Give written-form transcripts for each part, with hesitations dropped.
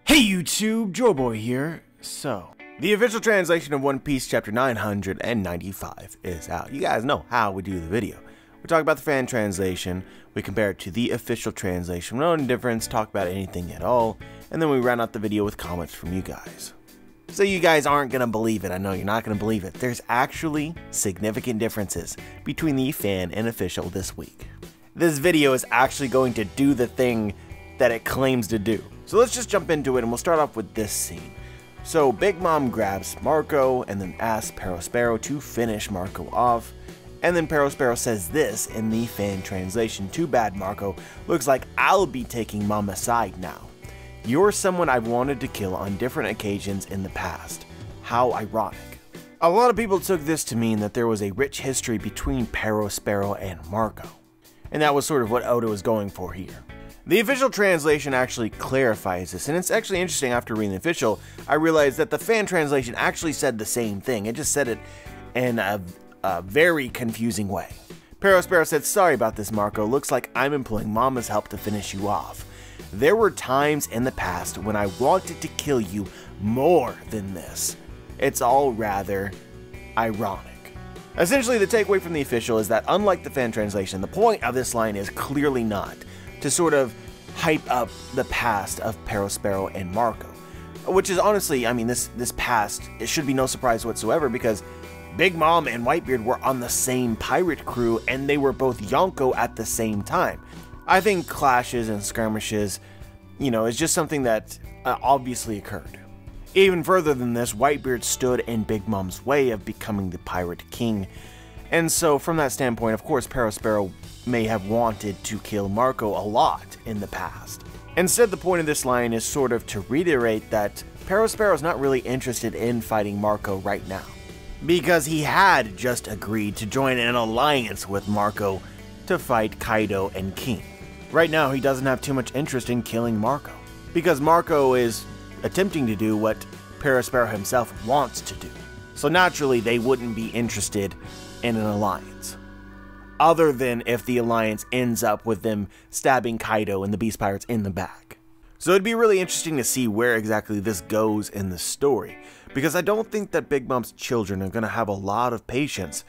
Hey YouTube, Joeboy here. So, the official translation of One Piece chapter 995 is out. You guys know how we do the video. We talk about the fan translation, we compare it to the official translation, no difference, talk about anything at all, and then we round out the video with comments from you guys. So you guys aren't going to believe it, I know you're not going to believe it. There's actually significant differences between the fan and official this week. This video is actually going to do the thing that it claims to do. So let's just jump into it and we'll start off with this scene. So Big Mom grabs Marco and then asks Perospero to finish Marco off. And then Perospero says this in the fan translation: "Too bad, Marco. Looks like I'll be taking Mama's side now. You're someone I've wanted to kill on different occasions in the past. How ironic." A lot of people took this to mean that there was a rich history between Perospero and Marco. And that was sort of what Oda was going for here. The official translation actually clarifies this, and it's actually interesting. After reading the official, I realized that the fan translation actually said the same thing. It just said it in a very confusing way. Perospero said, "Sorry about this, Marco. Looks like I'm employing Mama's help to finish you off. There were times in the past when I wanted to kill you more than this. It's all rather ironic." Essentially, the takeaway from the official is that, unlike the fan translation, the point of this line is clearly not to sort of hype up the past of Perospero and Marco. Which is honestly, I mean, this past, it should be no surprise whatsoever, because Big Mom and Whitebeard were on the same pirate crew and they were both Yonko at the same time. I think clashes and skirmishes, you know, is just something that obviously occurred. Even further than this, Whitebeard stood in Big Mom's way of becoming the Pirate King. And so from that standpoint, of course, Perospero may have wanted to kill Marco a lot in the past. Instead, the point of this line is sort of to reiterate that Perospero is not really interested in fighting Marco right now, because he had just agreed to join an alliance with Marco to fight Kaido and King. Right now, he doesn't have too much interest in killing Marco, because Marco is attempting to do what Perospero himself wants to do. So naturally, they wouldn't be interested in an alliance, other than if the alliance ends up with them stabbing Kaido and the Beast Pirates in the back. So it'd be really interesting to see where exactly this goes in the story, because I don't think that Big Mom's children are going to have a lot of patience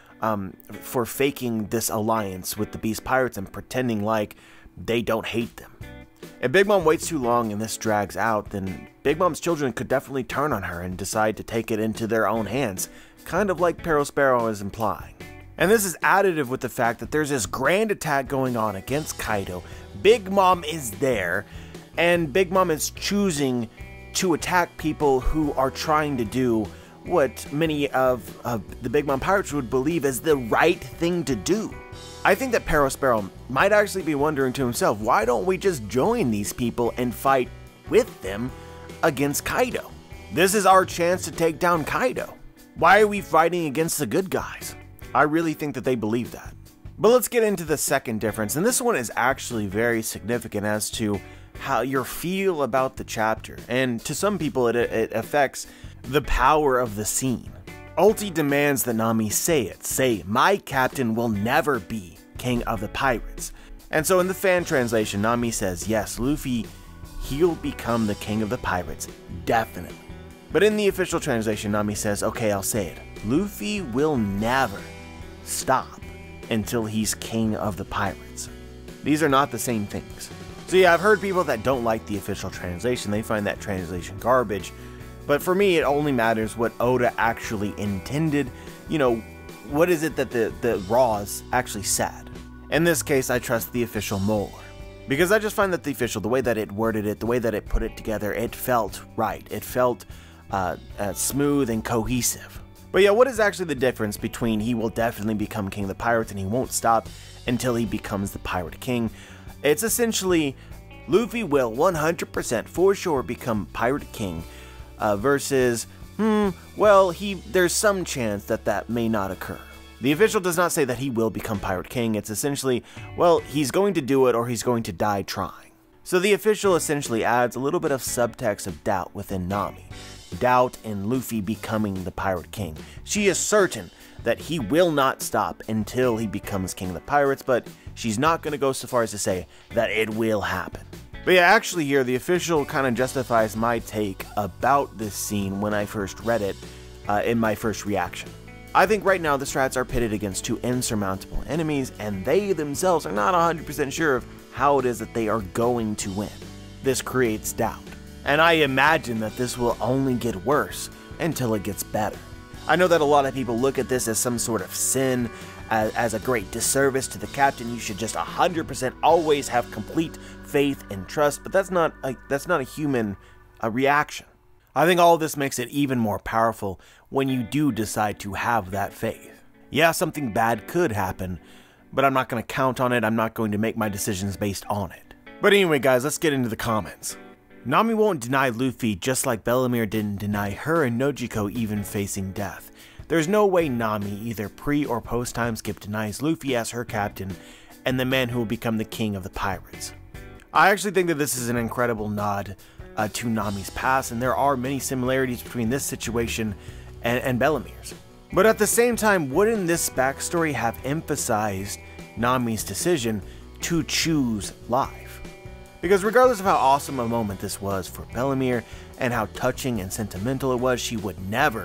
for faking this alliance with the Beast Pirates and pretending like they don't hate them. If Big Mom waits too long and this drags out, then Big Mom's children could definitely turn on her and decide to take it into their own hands, kind of like Perospero is implying. And this is additive with the fact that there's this grand attack going on against Kaido. Big Mom is there, and Big Mom is choosing to attack people who are trying to do what many of the Big Mom pirates would believe is the right thing to do. I think that Perospero might actually be wondering to himself, why don't we just join these people and fight with them against Kaido? This is our chance to take down Kaido. Why are we fighting against the good guys? I really think that they believe that. But let's get into the second difference, and this one is actually very significant as to how you feel about the chapter, and to some people it affects the power of the scene. Ulti demands that Nami say it. Say, "My captain will never be king of the pirates." And so in the fan translation, Nami says, yes, Luffy, he'll become the king of the pirates, definitely. But in the official translation, Nami says, okay, I'll say it. Luffy will never stop until he's king of the pirates. These are not the same things. So yeah, I've heard people that don't like the official translation. They find that translation garbage. But for me, it only matters what Oda actually intended. You know, what is it that the Raws actually said? In this case, I trust the official more, because I just find that the official, the way that it worded it, the way that it put it together, it felt right. It felt smooth and cohesive. But yeah, what is actually the difference between he will definitely become king of the pirates and he won't stop until he becomes the pirate king? It's essentially Luffy will 100% for sure become pirate king, versus, well, there's some chance that that may not occur. The official does not say that he will become pirate king. It's essentially, well, he's going to do it or he's going to die trying. So the official essentially adds a little bit of subtext of doubt within Nami. Doubt in Luffy becoming the pirate king. She is certain that he will not stop until he becomes king of the pirates, but she's not going to go so far as to say that it will happen. But yeah, actually here, the official kind of justifies my take about this scene when I first read it in my first reaction. I think right now the Strats are pitted against two insurmountable enemies, and they themselves are not 100% sure of how it is that they are going to win. This creates doubt, and I imagine that this will only get worse until it gets better. I know that a lot of people look at this as some sort of sin, as a great disservice to the captain. You should just 100% always have complete faith and trust, but that's not a human reaction. I think all of this makes it even more powerful when you do decide to have that faith. Yeah, something bad could happen, but I'm not going to count on it. I'm not going to make my decisions based on it. But anyway, guys, let's get into the comments. Nami won't deny Luffy just like Bellemere didn't deny her and Nojiko even facing death. There's no way Nami, either pre or post time skip, denies Luffy as her captain and the man who will become the king of the pirates. I actually think that this is an incredible nod to Nami's past, and there are many similarities between this situation and Bellemere's. But at the same time, wouldn't this backstory have emphasized Nami's decision to choose life? Because regardless of how awesome a moment this was for Bellemere and how touching and sentimental it was, she would never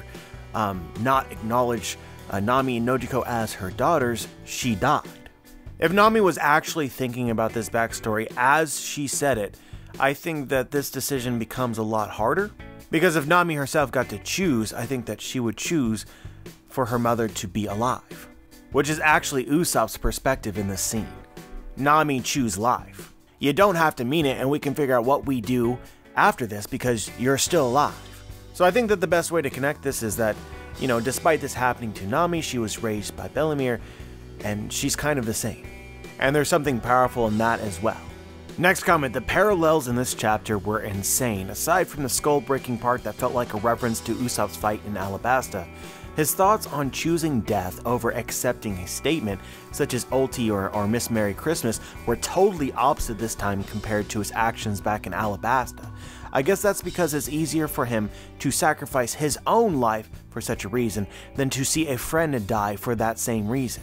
not acknowledge Nami and Nojiko as her daughters. She died. If Nami was actually thinking about this backstory as she said it, I think that this decision becomes a lot harder. Because if Nami herself got to choose, I think that she would choose for her mother to be alive. Which is actually Usopp's perspective in this scene. Nami choose life. You don't have to mean it, and we can figure out what we do after this because you're still alive. So I think that the best way to connect this is that, you know, despite this happening to Nami, she was raised by Bellemere, and she's kind of the same. And there's something powerful in that as well. Next comment, the parallels in this chapter were insane. Aside from the skull-breaking part that felt like a reference to Usopp's fight in Alabasta, his thoughts on choosing death over accepting a statement, such as Ulti or Miss Merry Christmas, were totally opposite this time compared to his actions back in Alabasta. I guess that's because it's easier for him to sacrifice his own life for such a reason than to see a friend die for that same reason.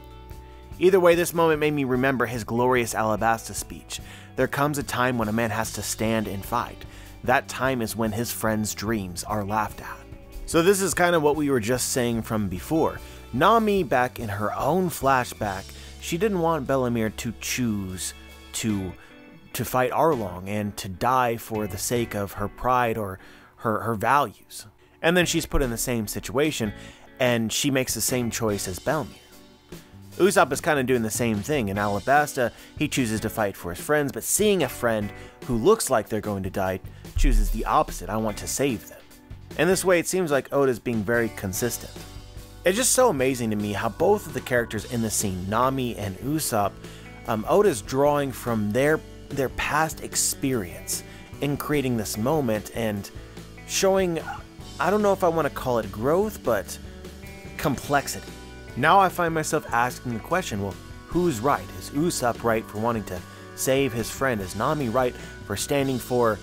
Either way, this moment made me remember his glorious Alabasta speech. There comes a time when a man has to stand and fight. That time is when his friends' dreams are laughed at. So this is kind of what we were just saying from before. Nami, back in her own flashback, she didn't want Bellemere to choose to fight Arlong and to die for the sake of her pride or her values. And then she's put in the same situation, and she makes the same choice as Bellemere. Usopp is kind of doing the same thing. In Alabasta, he chooses to fight for his friends, but seeing a friend who looks like they're going to die, chooses the opposite. I want to save them. In this way, it seems like Oda's being very consistent. It's just so amazing to me how both of the characters in the scene, Nami and Usopp, Oda's drawing from their past experience in creating this moment and showing, I don't know if I want to call it growth, but complexity. Now I find myself asking the question, well, who's right? Is Usopp right for wanting to save his friend? Is Nami right for standing for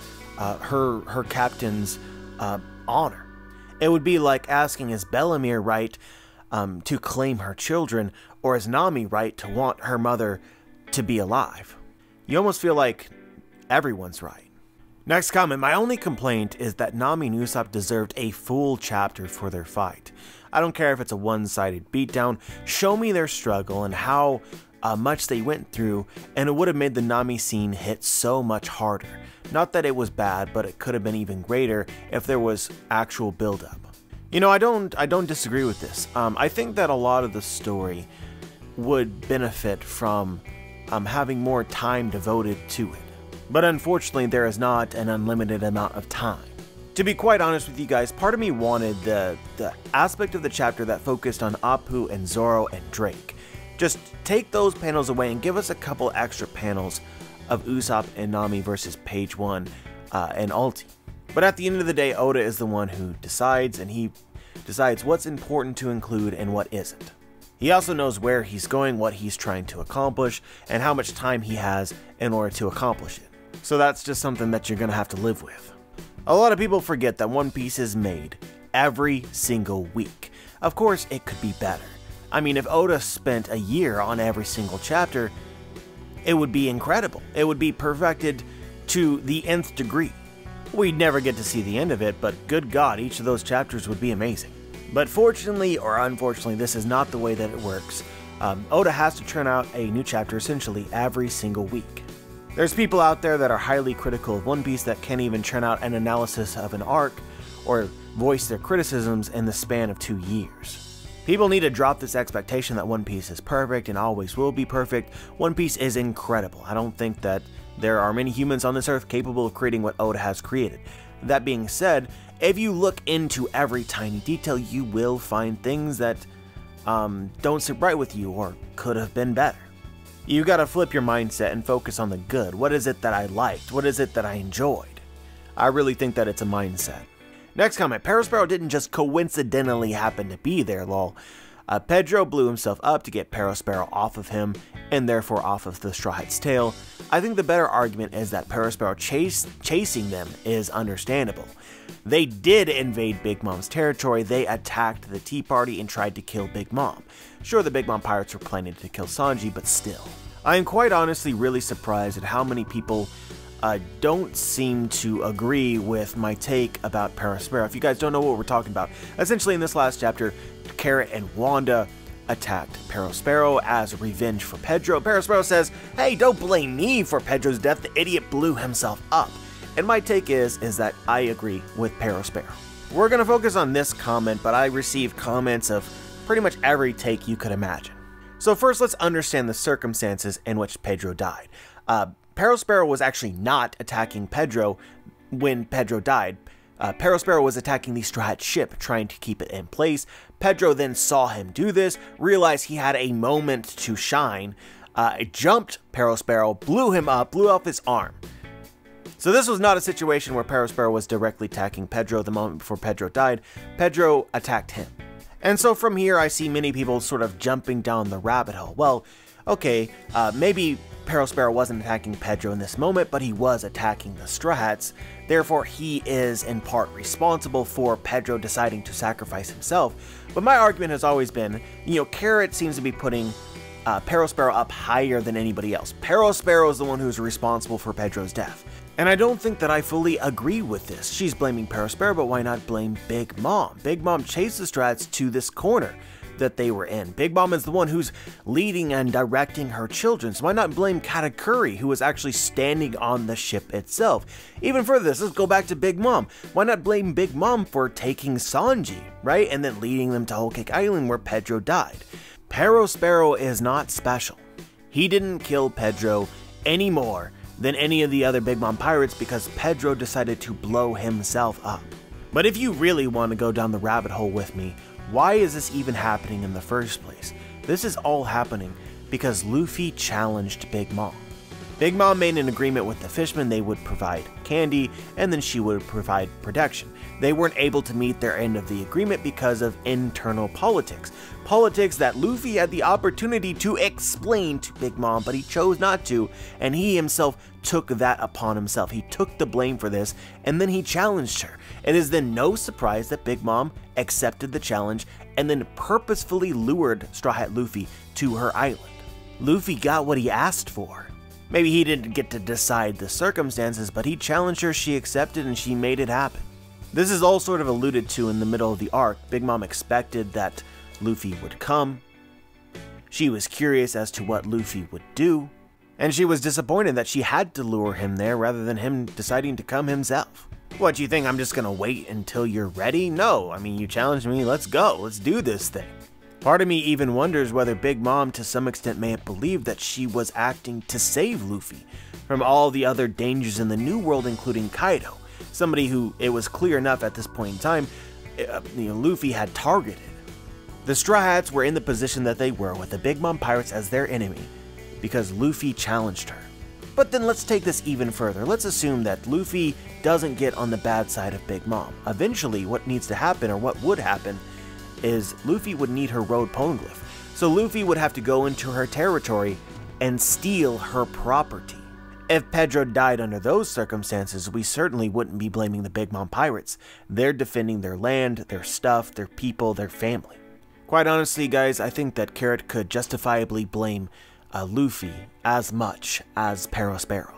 her captain's honor? It would be like asking, is Bellemere right to claim her children, or is Nami right to want her mother to be alive? You almost feel like everyone's right. Next comment, my only complaint is that Nami and Usopp deserved a full chapter for their fight. I don't care if it's a one-sided beatdown, show me their struggle and how much they went through, and it would have made the Nami scene hit so much harder. Not that it was bad, but it could have been even greater if there was actual build-up. You know, I don't disagree with this. I think that a lot of the story would benefit from having more time devoted to it. But unfortunately, there is not an unlimited amount of time. To be quite honest with you guys, part of me wanted the aspect of the chapter that focused on Appu and Zoro and Drake. Just take those panels away and give us a couple extra panels of Usopp and Nami versus Page 1 and Ulti. But at the end of the day, Oda is the one who decides, and he decides what's important to include and what isn't. He also knows where he's going, what he's trying to accomplish, and how much time he has in order to accomplish it. So that's just something that you're going to have to live with. A lot of people forget that One Piece is made every single week. Of course, it could be better. I mean, if Oda spent a year on every single chapter, it would be incredible. It would be perfected to the nth degree. We'd never get to see the end of it, but good God, each of those chapters would be amazing. But fortunately or unfortunately, this is not the way that it works. Oda has to churn out a new chapter essentially every single week. There's people out there that are highly critical of One Piece that can't even churn out an analysis of an arc or voice their criticisms in the span of 2 years. People need to drop this expectation that One Piece is perfect and always will be perfect. One Piece is incredible. I don't think that there are many humans on this earth capable of creating what Oda has created. That being said, if you look into every tiny detail, you will find things that don't sit right with you or could have been better. You gotta flip your mindset and focus on the good. What is it that I liked? What is it that I enjoyed? I really think that it's a mindset. Next comment, Perospero didn't just coincidentally happen to be there, lol. Pedro blew himself up to get Perospero off of him, and therefore off of the Straw Hat's tail. I think the better argument is that Perospero chasing them is understandable. They did invade Big Mom's territory. They attacked the Tea Party and tried to kill Big Mom. Sure, the Big Mom pirates were planning to kill Sanji, but still. I am quite honestly really surprised at how many people don't seem to agree with my take about Perospero. If you guys don't know what we're talking about, essentially in this last chapter, Carrot and Wanda attacked Perospero as revenge for Pedro. Perospero says, "Hey, don't blame me for Pedro's death, the idiot blew himself up." And my take is that I agree with Perospero. We're going to focus on this comment, but I received comments of pretty much every take you could imagine. So first, let's understand the circumstances in which Pedro died. Perospero was actually not attacking Pedro when Pedro died. Perospero was attacking the Straw Hat ship, trying to keep it in place. Pedro then saw him do this, realized he had a moment to shine, jumped Perospero, blew him up, blew off his arm. So this was not a situation where Perospero was directly attacking Pedro the moment before Pedro died. Pedro attacked him. And so from here, I see many people sort of jumping down the rabbit hole. Well, okay, maybe Perospero wasn't attacking Pedro in this moment, but he was attacking the Straw Hats. Therefore, he is in part responsible for Pedro deciding to sacrifice himself. But my argument has always been, Carrot seems to be putting Perospero up higher than anybody else. Perospero is the one who's responsible for Pedro's death. And I don't think that I fully agree with this. She's blaming Perospero, but why not blame Big Mom? Big Mom chased the Straw Hats to this corner that they were in. Big Mom is the one who's leading and directing her children, so why not blame Katakuri, who was actually standing on the ship itself? Even further, let's go back to Big Mom. Why not blame Big Mom for taking Sanji, right? And then leading them to Whole Cake Island where Pedro died. Perospero is not special. He didn't kill Pedro any more than any of the other Big Mom pirates because Pedro decided to blow himself up. But if you really want to go down the rabbit hole with me, why is this even happening in the first place? This is all happening because Luffy challenged Big Mom. Big Mom made an agreement with the fishmen they would provide candy and then she would provide protection. They weren't able to meet their end of the agreement because of internal politics. Politics that Luffy had the opportunity to explain to Big Mom, but he chose not to, and he himself took that upon himself. He took the blame for this, and then he challenged her. It is then no surprise that Big Mom accepted the challenge and then purposefully lured Straw Hat Luffy to her island. Luffy got what he asked for. Maybe he didn't get to decide the circumstances, but he challenged her, she accepted, and she made it happen. This is all sort of alluded to in the middle of the arc. Big Mom expected that Luffy would come. She was curious as to what Luffy would do, and she was disappointed that she had to lure him there rather than him deciding to come himself. What, you think I'm just gonna wait until you're ready? No, I mean, you challenged me, let's go, let's do this thing. Part of me even wonders whether Big Mom to some extent may have believed that she was acting to save Luffy from all the other dangers in the New World, including Kaido, somebody who it was clear enough at this point in time, Luffy had targeted. The Straw Hats were in the position that they were with the Big Mom pirates as their enemy because Luffy challenged her. But then let's take this even further. Let's assume that Luffy doesn't get on the bad side of Big Mom. Eventually, what needs to happen, or what would happen, is Luffy would need her road poneglyph. So Luffy would have to go into her territory and steal her property. If Pedro died under those circumstances, we certainly wouldn't be blaming the Big Mom pirates. They're defending their land, their stuff, their people, their family. Quite honestly, guys, I think that Carrot could justifiably blame Luffy as much as Perospero.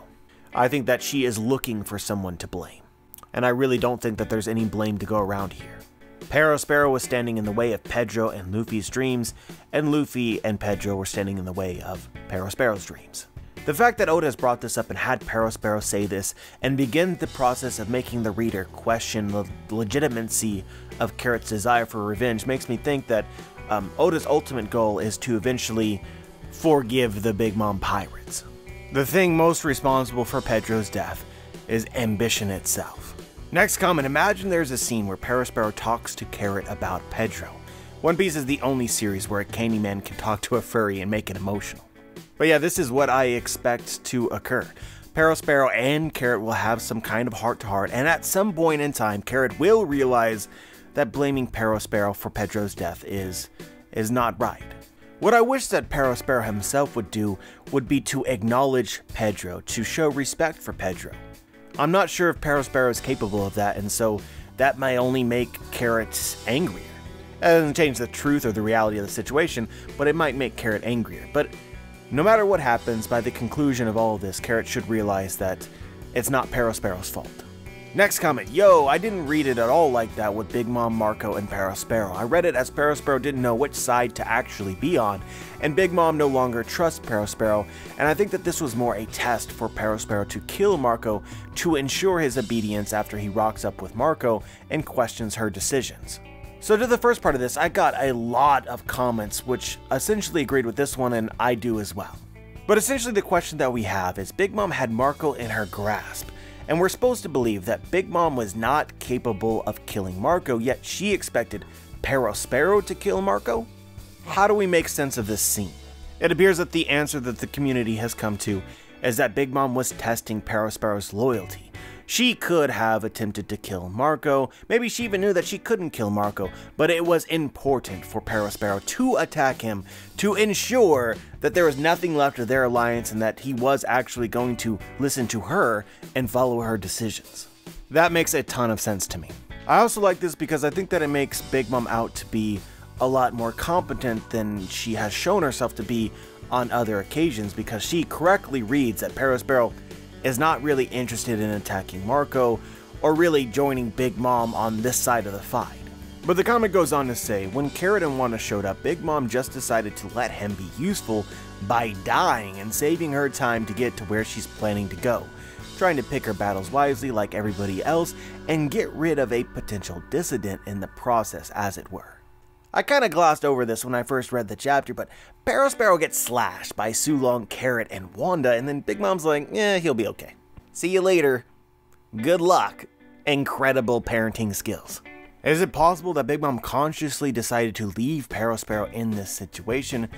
I think that she is looking for someone to blame. And I really don't think that there's any blame to go around here. Perospero was standing in the way of Pedro and Luffy's dreams, and Luffy and Pedro were standing in the way of Perospero's dreams. The fact that Oda has brought this up and had Perospero say this and begin the process of making the reader question the legitimacy of Carrot's desire for revenge makes me think that Oda's ultimate goal is to eventually forgive the Big Mom pirates. The thing most responsible for Pedro's death is ambition itself. Next comment, imagine there's a scene where Perospero talks to Carrot about Pedro. One Piece is the only series where a Candyman can talk to a furry and make it emotional. But yeah, this is what I expect to occur. Perospero and Carrot will have some kind of heart-to-heart, and at some point in time, Carrot will realize that blaming Perospero for Pedro's death is not right. What I wish that Perospero himself would do would be to acknowledge Pedro, to show respect for Pedro. I'm not sure if Perospero is capable of that, and so that may only make Carrot angrier. It doesn't change the truth or the reality of the situation, but it might make Carrot angrier. But no matter what happens, by the conclusion of all of this, Carrot should realize that it's not Perospero's fault. Next comment, yo, I didn't read it at all like that with Big Mom, Marco, and Perospero. I read it as Perospero didn't know which side to actually be on, and Big Mom no longer trusts Perospero, and I think that this was more a test for Perospero to kill Marco to ensure his obedience after he rocks up with Marco and questions her decisions. So to the first part of this, I got a lot of comments which essentially agreed with this one, and I do as well. But essentially the question that we have is Big Mom had Marco in her grasp, and we're supposed to believe that Big Mom was not capable of killing Marco, yet she expected Perospero to kill Marco? How do we make sense of this scene? It appears that the answer that the community has come to is that Big Mom was testing Perospero's loyalty. She could have attempted to kill Marco, maybe she even knew that she couldn't kill Marco, but it was important for Perospero to attack him to ensure that there was nothing left of their alliance and that he was actually going to listen to her and follow her decisions. That makes a ton of sense to me. I also like this because I think that it makes Big Mom out to be a lot more competent than she has shown herself to be on other occasions, because she correctly reads that Perospero is not really interested in attacking Marco or really joining Big Mom on this side of the fight. But the comic goes on to say, when Carrot and Wanda showed up, Big Mom just decided to let him be useful by dying and saving her time to get to where she's planning to go, trying to pick her battles wisely like everybody else and get rid of a potential dissident in the process, as it were. I kinda glossed over this when I first read the chapter, but Perospero gets slashed by Sulong, Carrot, and Wanda, and then Big Mom's like, he'll be okay. See you later. Good luck. Incredible parenting skills. Is it possible that Big Mom consciously decided to leave Perospero in this situation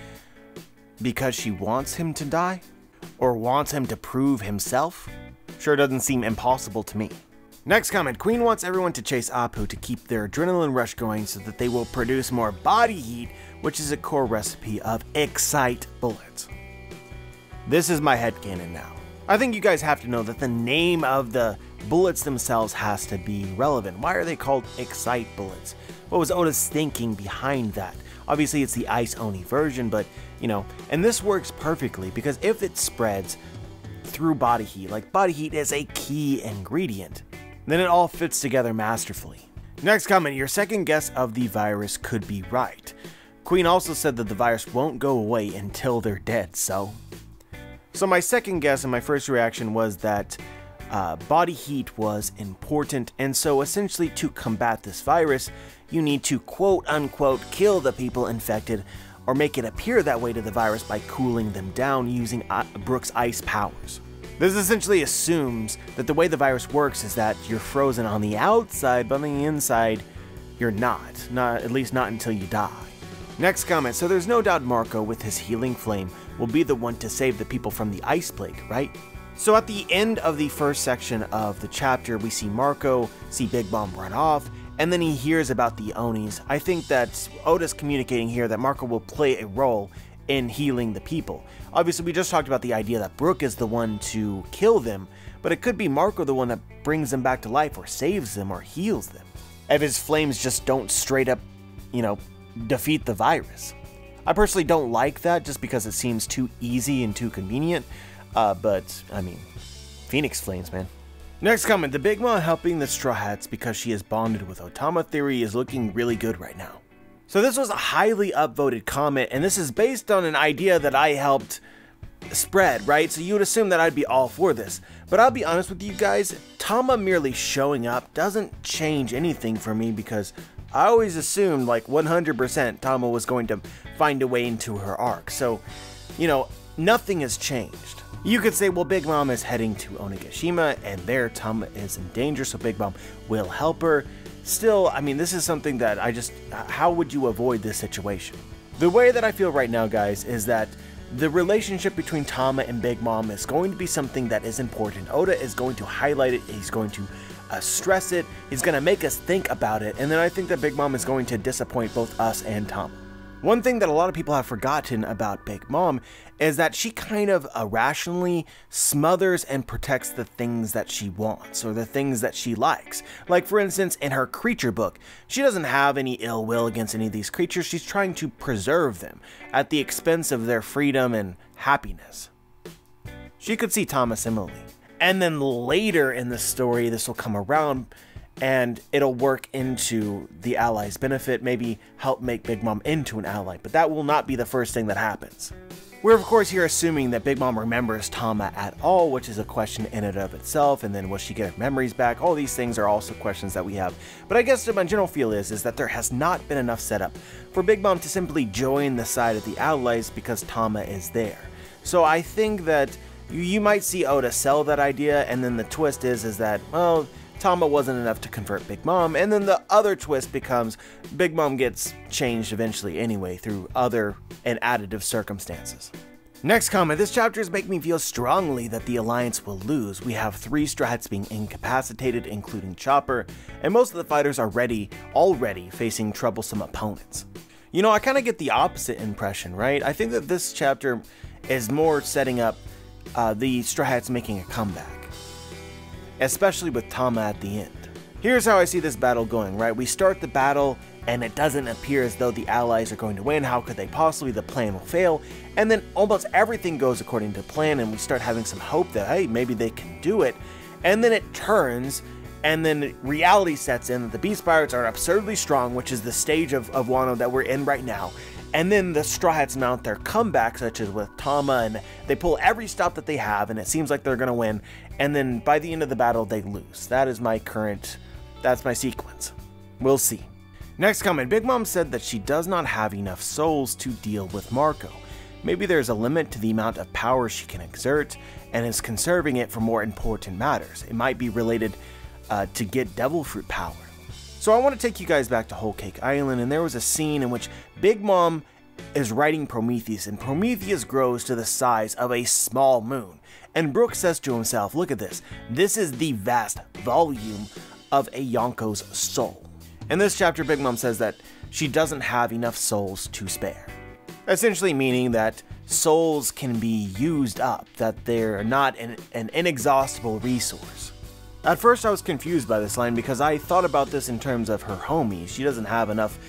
because she wants him to die? Or wants him to prove himself? Sure doesn't seem impossible to me. Next comment, Queen wants everyone to chase Apu to keep their adrenaline rush going so that they will produce more body heat, which is a core recipe of Excite bullets. This is my headcanon now. I think you guys have to know that the name of the bullets themselves has to be relevant. Why are they called Excite bullets? What was Oda's thinking behind that? Obviously it's the Ice Oni version, but and this works perfectly because if it spreads through body heat, like body heat is a key ingredient, then it all fits together masterfully. Next comment, your second guess of the virus could be right. Queen also said that the virus won't go away until they're dead, so my second guess and my first reaction was that body heat was important, and so essentially to combat this virus, you need to quote-unquote kill the people infected or make it appear that way to the virus by cooling them down using Brook's ice powers. This essentially assumes that the way the virus works is that you're frozen on the outside, but on the inside, you're not, at least not until you die. Next comment, so there's no doubt Marco, with his healing flame, will be the one to save the people from the ice plague, right? So at the end of the first section of the chapter, we see Marco see Big Mom run off, and then he hears about the Onis. I think that Oda's communicating here that Marco will play a role in healing the people. Obviously, we just talked about the idea that Brook is the one to kill them, but it could be Marco the one that brings them back to life or saves them or heals them, if his flames just don't straight up, defeat the virus. I personally don't like that just because it seems too easy and too convenient, but I mean, Phoenix Flames, man. Next comment, the Big Mom helping the Straw Hats because she is bonded with Otama theory is looking really good right now. So this was a highly upvoted comment, and this is based on an idea that I helped spread, right? So you would assume that I'd be all for this. But I'll be honest with you guys, Tama merely showing up doesn't change anything for me, because I always assumed like 100% Tama was going to find a way into her arc. So, you know, nothing has changed. You could say, well, Big Mom is heading to Onigashima, and there Tama is in danger, so Big Mom will help her. Still, I mean, this is something that how would you avoid this situation? The way that I feel right now, guys, is that the relationship between Tama and Big Mom is going to be something that is important. Oda is going to highlight it, he's going to stress it, he's going to make us think about it, and then I think that Big Mom is going to disappoint both us and Tama. One thing that a lot of people have forgotten about Big Mom is that she kind of irrationally smothers and protects the things that she wants, or the things that she likes. Like, for instance, in her creature book, she doesn't have any ill will against any of these creatures, she's trying to preserve them at the expense of their freedom and happiness. She could see Tama similarly. And then later in the story, this will come around, and it'll work into the ally's benefit, maybe help make Big Mom into an ally, but that will not be the first thing that happens. We're of course here assuming that Big Mom remembers Tama at all, which is a question in and of itself, and then will she get her memories back? All these things are also questions that we have. But I guess my general feel is that there has not been enough setup for Big Mom to simply join the side of the allies because Tama is there. So I think that you might see Oda sell that idea, and then the twist is that, well, Tama wasn't enough to convert Big Mom, and then the other twist becomes Big Mom gets changed eventually anyway through other and additive circumstances. Next comment, this chapter is making me feel strongly that the Alliance will lose. We have 3 Straw Hats being incapacitated, including Chopper, and most of the fighters are already facing troublesome opponents. You know, I kind of get the opposite impression, right? I think that this chapter is more setting up the Straw Hats making a comeback, especially with Tama at the end. Here's how I see this battle going, right? We start the battle and it doesn't appear as though the allies are going to win. How could they possibly? The plan will fail. And then almost everything goes according to plan, and we start having some hope that, hey, maybe they can do it. And then it turns, and then reality sets in that the Beast Pirates are absurdly strong, which is the stage of Wano that we're in right now. And then the Straw Hats mount their comeback, such as with Tama, and they pull every stop that they have, and it seems like they're going to win. And then by the end of the battle, they lose. That's my sequence. We'll see. Next comment, Big Mom said that she does not have enough souls to deal with Marco. Maybe there's a limit to the amount of power she can exert, and is conserving it for more important matters. It might be related to get Devil Fruit power. So I want to take you guys back to Whole Cake Island, and there was a scene in which Big Mom is riding Prometheus, and Prometheus grows to the size of a small moon. And Brook says to himself, look at this, this is the vast volume of a Yonko's soul. In this chapter, Big Mom says that she doesn't have enough souls to spare. Essentially meaning that souls can be used up, that they're not an inexhaustible resource. At first I was confused by this line because I thought about this in terms of her homies. She doesn't have enough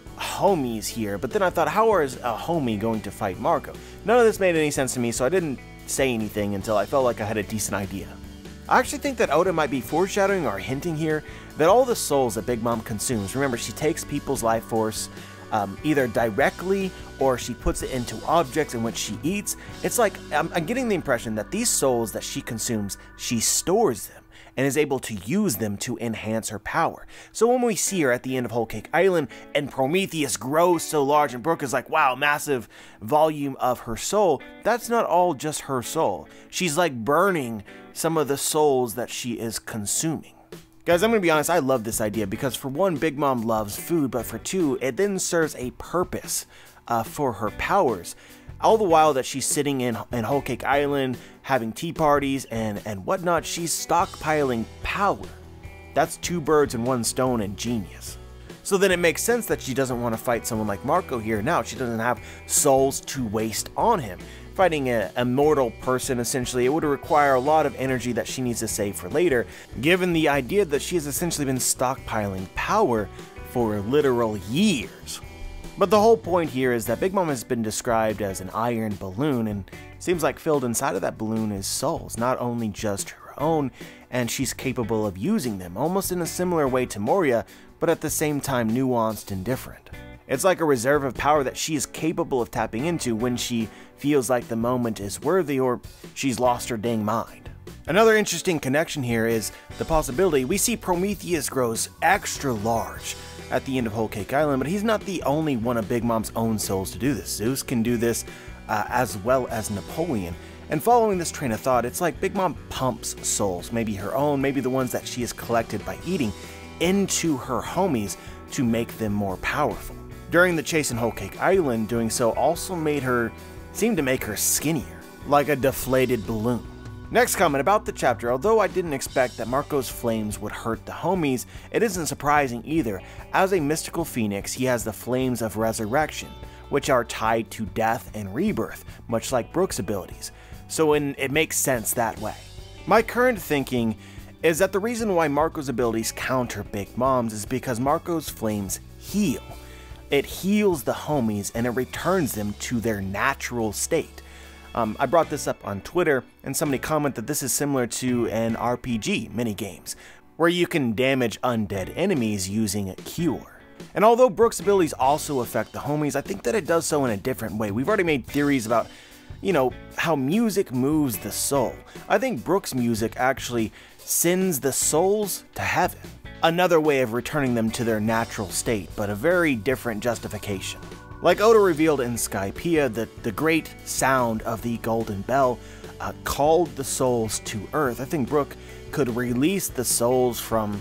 homies here, but then I thought, how is a homie going to fight Marco? None of this made any sense to me, so I didn't say anything until I felt like I had a decent idea. I actually think that Oda might be foreshadowing or hinting here that all the souls that Big Mom consumes, remember, she takes people's life force either directly or she puts it into objects in which she eats. It's like, I'm getting the impression that these souls that she consumes, she stores them and is able to use them to enhance her power. So when we see her at the end of Whole Cake Island and Prometheus grows so large and Brook is like, wow, massive volume of her soul, that's not all just her soul. She's like burning some of the souls that she is consuming. Guys, I'm going to be honest, I love this idea because for one, Big Mom loves food, but for two, it then serves a purpose for her powers. All the while that she's sitting in Whole Cake Island, having tea parties and whatnot, she's stockpiling power. That's 2 birds and 1 stone and genius. So then it makes sense that she doesn't want to fight someone like Marco here now. She doesn't have souls to waste on him. Fighting a mortal person, essentially, it would require a lot of energy that she needs to save for later, given the idea that she has essentially been stockpiling power for literal years. But the whole point here is that Big Mom has been described as an iron balloon, and seems like filled inside of that balloon is souls, not only just her her own, and she's capable of using them, almost in a similar way to Moria, but at the same time nuanced and different. It's like a reserve of power that she is capable of tapping into when she feels like the moment is worthy or she's lost her dang mind. Another interesting connection here is the possibility we see Prometheus grows extra large at the end of Whole Cake Island, but he's not the only one of Big Mom's own souls to do this. Zeus can do this as well as Napoleon. And following this train of thought, it's like Big Mom pumps souls, maybe her own, maybe the ones that she has collected by eating, into her homies to make them more powerful. During the chase in Whole Cake Island, doing so also seemed to make her skinnier, like a deflated balloon. Next comment about the chapter: although I didn't expect that Marco's flames would hurt the homies, it isn't surprising either. As a mystical phoenix, he has the flames of resurrection, which are tied to death and rebirth, much like Brook's abilities, so it makes sense that way. My current thinking is that the reason why Marco's abilities counter Big Mom's is because Marco's flames heal. It heals the homies and it returns them to their natural state. I brought this up on Twitter, and somebody commented that this is similar to an RPG minigames, where you can damage undead enemies using a cure. And although Brook's abilities also affect the homies, I think that it does so in a different way. We've already made theories about, how music moves the soul. I think Brook's music actually sends the souls to heaven. Another way of returning them to their natural state, but a very different justification. Like Oda revealed in Skypiea, the great sound of the Golden Bell called the souls to Earth. I think Brook could release the souls from,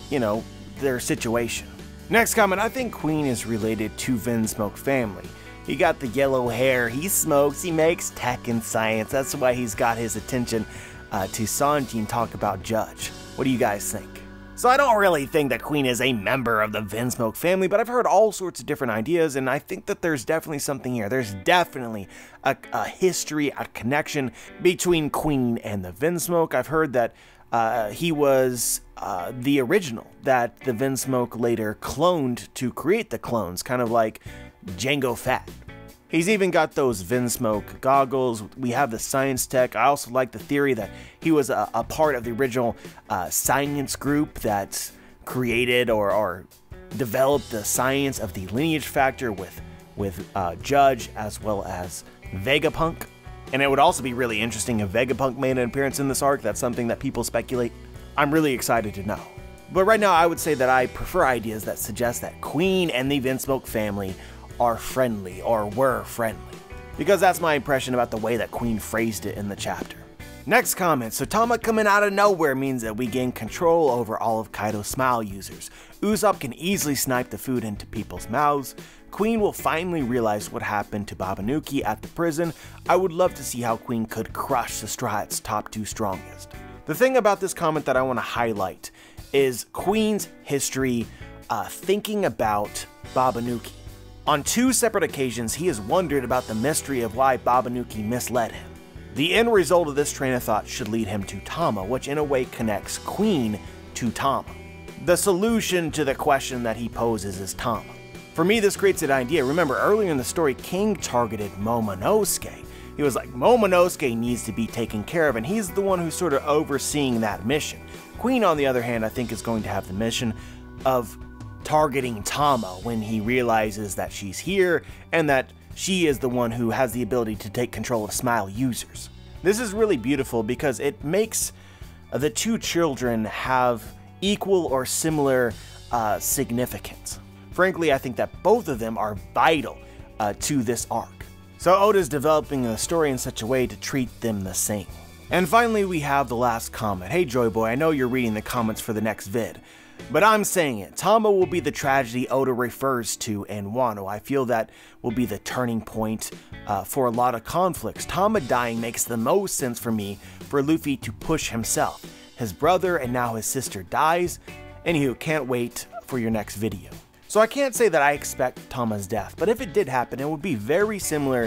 their situation. Next comment: I think Queen is related to Vinsmoke family. He got the yellow hair, he smokes, he makes tech and science. That's why he's got his attention to Sanji talk about Judge. What do you guys think? So I don't really think that Queen is a member of the Vinsmoke family, but I've heard all sorts of different ideas, and I think that there's definitely something here. There's definitely a history, a connection between Queen and the Vinsmoke. I've heard that he was the original that the Vinsmoke later cloned to create the clones, kind of like Jango Fett. He's even got those Vinsmoke goggles. We have the science tech. I also like the theory that he was a part of the original science group that created or developed the science of the lineage factor with Judge as well as Vegapunk. And it would also be really interesting if Vegapunk made an appearance in this arc. That's something that people speculate. I'm really excited to know. But right now I would say that I prefer ideas that suggest that Queen and the Vinsmoke family are friendly or were friendly, because that's my impression about the way that Queen phrased it in the chapter. Next comment: so Tama coming out of nowhere means that we gain control over all of Kaido's smile users. Usopp can easily snipe the food into people's mouths. Queen will finally realize what happened to Babanuki at the prison. I would love to see how Queen could crush the Straw Hat's top two strongest. The thing about this comment that I want to highlight is Queen's history thinking about Babanuki. On two separate occasions, he has wondered about the mystery of why Babanuki misled him. The end result of this train of thought should lead him to Tama, which in a way connects Queen to Tama. The solution to the question that he poses is Tama. For me, this creates an idea. Remember, earlier in the story, King targeted Momonosuke. He was like, Momonosuke needs to be taken care of, and he's the one who's sort of overseeing that mission. Queen, on the other hand, I think is going to have the mission of targeting Tama when he realizes that she's here and that she is the one who has the ability to take control of Smile users. This is really beautiful because it makes the two children have equal or similar significance. Frankly, I think that both of them are vital to this arc. So Oda's developing the story in such a way to treat them the same. And finally, we have the last comment. Hey Joy Boy, I know you're reading the comments for the next vid, but I'm saying it. Tama will be the tragedy Oda refers to in Wano. I feel that will be the turning point for a lot of conflicts. Tama dying makes the most sense for me for Luffy to push himself. His brother and now his sister dies. Anywho, can't wait for your next video. So I can't say that I expect Tama's death, but if it did happen, it would be very similar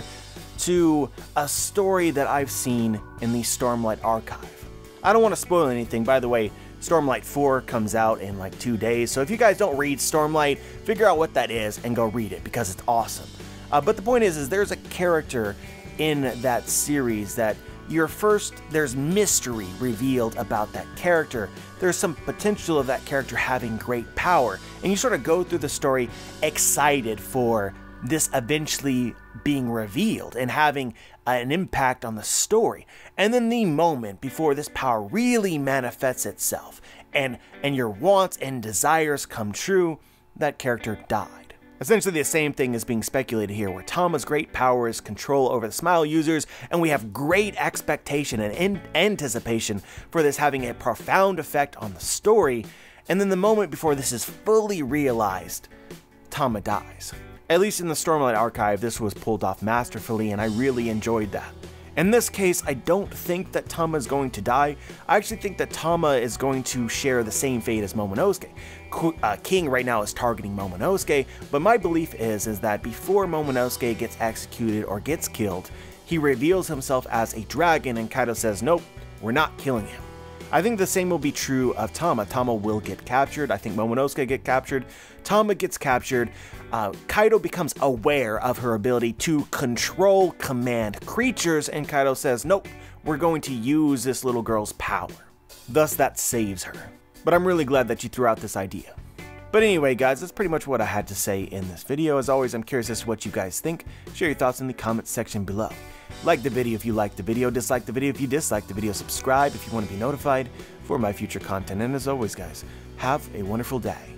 to a story that I've seen in the Stormlight Archive. I don't want to spoil anything. By the way, Stormlight 4 comes out in like 2 days, so if you guys don't read Stormlight, figure out what that is and go read it because it's awesome. But the point is there's a character in that series that there's mystery revealed about that character. There's some potential of that character having great power, and you sort of go through the story excited for this eventually being revealed and having an impact on the story. And then the moment before this power really manifests itself and your wants and desires come true, that character died. Essentially the same thing is being speculated here, where Tama's great power is control over the Smile users, and we have great expectation and anticipation for this having a profound effect on the story, and then the moment before this is fully realized, Tama dies. At least in the Stormlight Archive, this was pulled off masterfully, and I really enjoyed that. In this case, I don't think that Tama is going to die. I actually think that Tama is going to share the same fate as Momonosuke. King right now is targeting Momonosuke, but my belief is that before Momonosuke gets executed or gets killed, he reveals himself as a dragon and Kaido says, nope, we're not killing him. I think the same will be true of Tama. Tama will get captured. I think Momonosuke get captured. Tama gets captured. Kaido becomes aware of her ability to control command creatures, and Kaido says, nope, we're going to use this little girl's power. Thus, that saves her. But I'm really glad that you threw out this idea. But anyway, guys, that's pretty much what I had to say in this video. As always, I'm curious as to what you guys think. Share your thoughts in the comments section below. Like the video if you liked the video, dislike the video if you disliked the video, subscribe if you want to be notified for my future content, and as always, guys, have a wonderful day.